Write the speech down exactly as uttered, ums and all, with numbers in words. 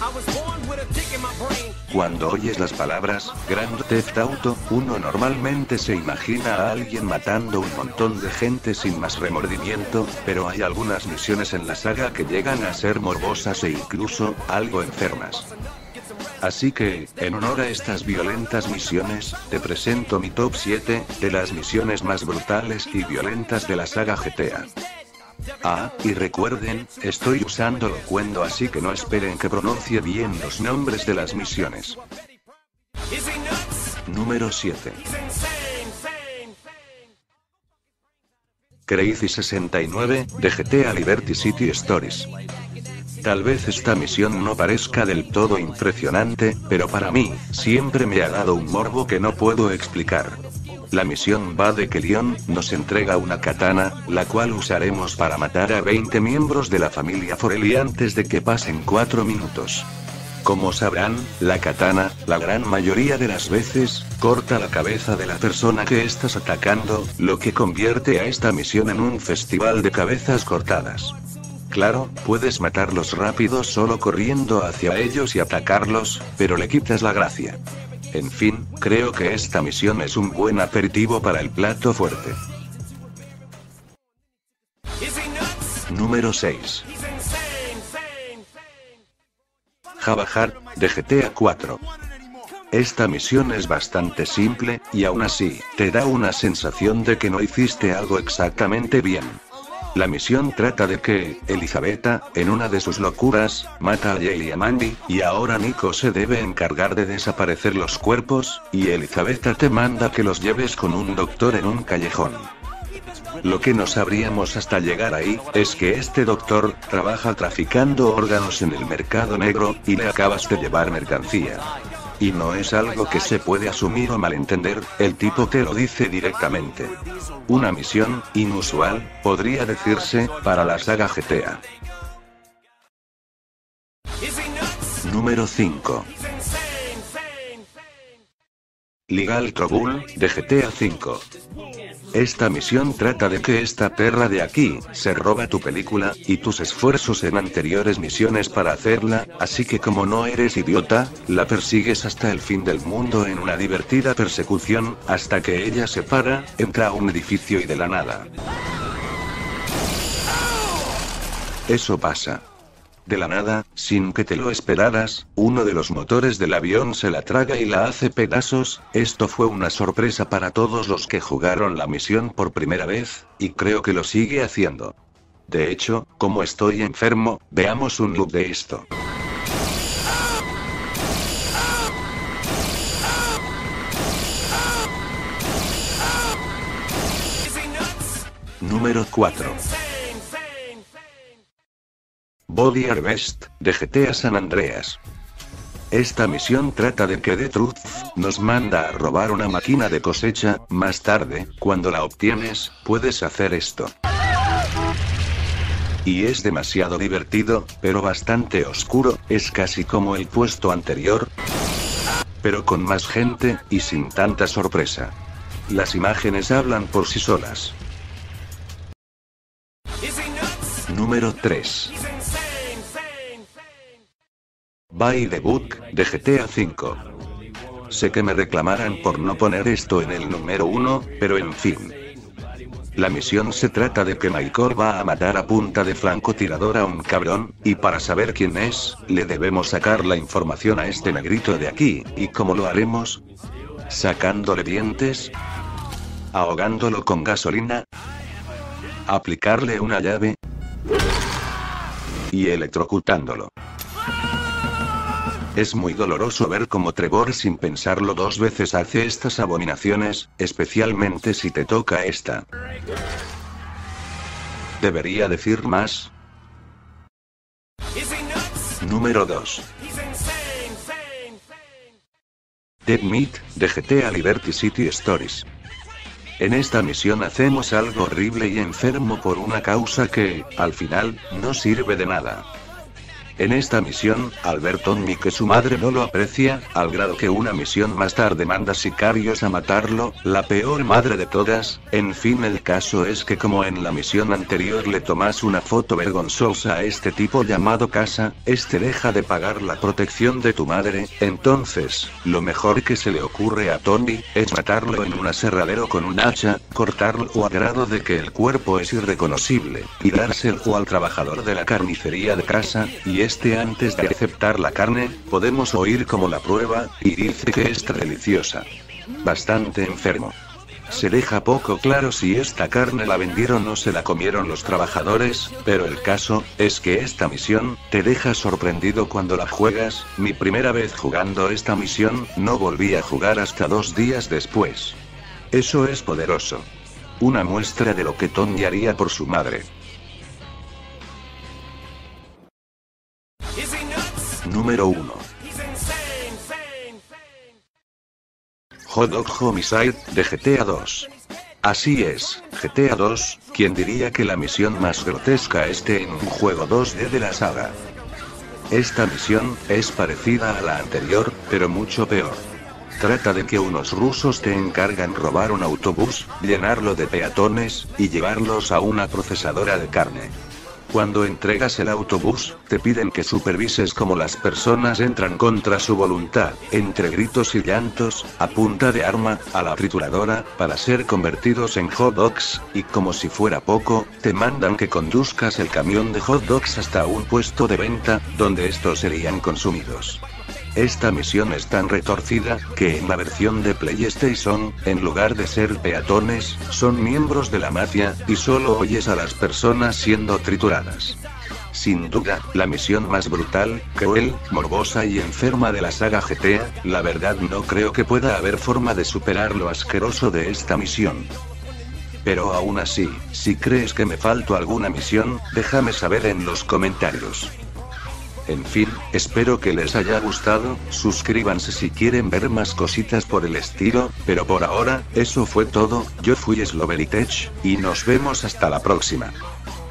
Cuando oyes las palabras Grand Theft Auto, uno normalmente se imagina a alguien matando un montón de gente sin más remordimiento, pero hay algunas misiones en la saga que llegan a ser morbosas e incluso algo enfermas. Así que, en honor a estas violentas misiones, te presento mi top siete de las misiones más brutales y violentas de la saga G T A. Ah, y recuerden, estoy usando locuendo, así que no esperen que pronuncie bien los nombres de las misiones. Número siete. Crazy sesenta y nueve, de G T A Liberty City Stories. Tal vez esta misión no parezca del todo impresionante, pero para mí, siempre me ha dado un morbo que no puedo explicar. La misión va de que Leon nos entrega una katana, la cual usaremos para matar a veinte miembros de la familia Forelli antes de que pasen cuatro minutos. Como sabrán, la katana, la gran mayoría de las veces, corta la cabeza de la persona que estás atacando, lo que convierte a esta misión en un festival de cabezas cortadas. Claro, puedes matarlos rápido solo corriendo hacia ellos y atacarlos, pero le quitas la gracia. En fin, creo que esta misión es un buen aperitivo para el plato fuerte. Número seis. Jabahar, de G T A cuatro. Esta misión es bastante simple, y aún así, te da una sensación de que no hiciste algo exactamente bien. La misión trata de que, Elizabeth, en una de sus locuras, mata a Jay y a Mandy, y ahora Nico se debe encargar de desaparecer los cuerpos, y Elizabeth te manda que los lleves con un doctor en un callejón. Lo que no sabríamos hasta llegar ahí, es que este doctor, trabaja traficando órganos en el mercado negro, y le acabas de llevar mercancía. Y no es algo que se puede asumir o malentender, el tipo te lo dice directamente. Una misión inusual, podría decirse, para la saga G T A. Número cinco. Legal Trouble, de G T A cinco. Esta misión trata de que esta perra de aquí, se roba tu película, y tus esfuerzos en anteriores misiones para hacerla, así que como no eres idiota, la persigues hasta el fin del mundo en una divertida persecución, hasta que ella se para, entra a un edificio y de la nada. Eso pasa. De la nada, sin que te lo esperaras, uno de los motores del avión se la traga y la hace pedazos. Esto fue una sorpresa para todos los que jugaron la misión por primera vez, y creo que lo sigue haciendo. De hecho, como estoy enfermo, veamos un loop de esto. Número cuatro. Body Harvest, de G T A San Andreas. Esta misión trata de que The Truth nos manda a robar una máquina de cosecha. Más tarde, cuando la obtienes, puedes hacer esto. Y es demasiado divertido, pero bastante oscuro, es casi como el puesto anterior, pero con más gente, y sin tanta sorpresa. Las imágenes hablan por sí solas. Número tres. By the Book, de G T A cinco. Sé que me reclamarán por no poner esto en el número uno, pero en fin. La misión se trata de que Michael va a matar a punta de francotirador a un cabrón, y para saber quién es, le debemos sacar la información a este negrito de aquí. ¿Y cómo lo haremos? Sacándole dientes, ahogándolo con gasolina, aplicarle una llave y electrocutándolo. Es muy doloroso ver cómo Trevor sin pensarlo dos veces hace estas abominaciones, especialmente si te toca esta. ¿Debería decir más? Número dos. Dead Meat, de G T A Liberty City Stories. En esta misión hacemos algo horrible y enfermo por una causa que, al final, no sirve de nada. En esta misión, al ver Tommy que su madre no lo aprecia, al grado que una misión más tarde manda sicarios a matarlo, la peor madre de todas, en fin el caso es que como en la misión anterior le tomas una foto vergonzosa a este tipo llamado Casa, este deja de pagar la protección de tu madre, entonces, lo mejor que se le ocurre a Tommy, es matarlo en un aserradero con un hacha, cortarlo a grado de que el cuerpo es irreconocible, y dárselo al trabajador de la carnicería de Casa, y este antes de aceptar la carne, podemos oír como la prueba, y dice que está deliciosa. Bastante enfermo. Se deja poco claro si esta carne la vendieron o se la comieron los trabajadores, pero el caso, es que esta misión, te deja sorprendido cuando la juegas. Mi primera vez jugando esta misión, no volví a jugar hasta dos días después. Eso es poderoso. Una muestra de lo que Tommy haría por su madre. Número uno. Hot Dog Homicide, de G T A dos. Así es, G T A dos, ¿quién diría que la misión más grotesca esté en un juego dos D de la saga? Esta misión, es parecida a la anterior, pero mucho peor. Trata de que unos rusos te encargan robar un autobús, llenarlo de peatones, y llevarlos a una procesadora de carne. Cuando entregas el autobús, te piden que supervises cómo las personas entran contra su voluntad, entre gritos y llantos, a punta de arma, a la trituradora, para ser convertidos en hot dogs, y como si fuera poco, te mandan que conduzcas el camión de hot dogs hasta un puesto de venta, donde estos serían consumidos. Esta misión es tan retorcida, que en la versión de PlayStation, en lugar de ser peatones, son miembros de la mafia, y solo oyes a las personas siendo trituradas. Sin duda, la misión más brutal, cruel, morbosa y enferma de la saga G T A, la verdad no creo que pueda haber forma de superar lo asqueroso de esta misión. Pero aún así, si crees que me faltó alguna misión, déjame saber en los comentarios. En fin, espero que les haya gustado, suscríbanse si quieren ver más cositas por el estilo, pero por ahora, eso fue todo, yo fui Sloveritech, y nos vemos hasta la próxima.